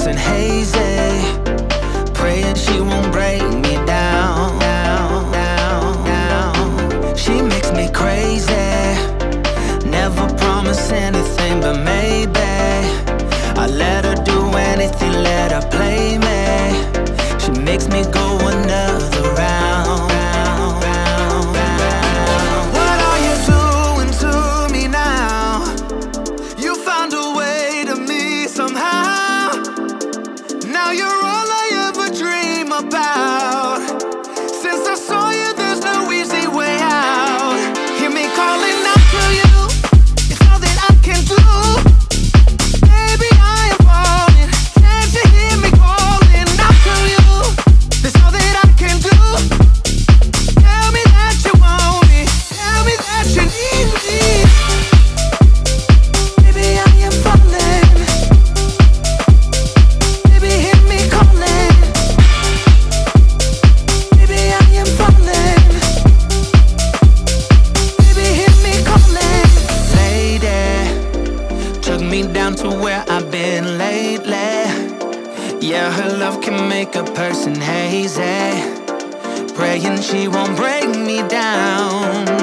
person hazy, praying she won't break me down. She makes me crazy, never promise anything but maybe. I let her do anything, let her play me. She makes me go another round. What are you doing to me now? You found a way to me somehow. Now you're all I ever dream about. Since I saw you, there's no easy way out. Hear me calling out to you, it's all that I can do. Baby, I am falling, can't you hear me calling out to you? That's all that I can do. Tell me that you want me, tell me that you need me. Baby, I am falling. Baby, hear me calling. Baby, I am falling. Baby, hear me calling. Lady, took me down to where I've been lately. Yeah, her love can make a person hazy, praying she won't break me down.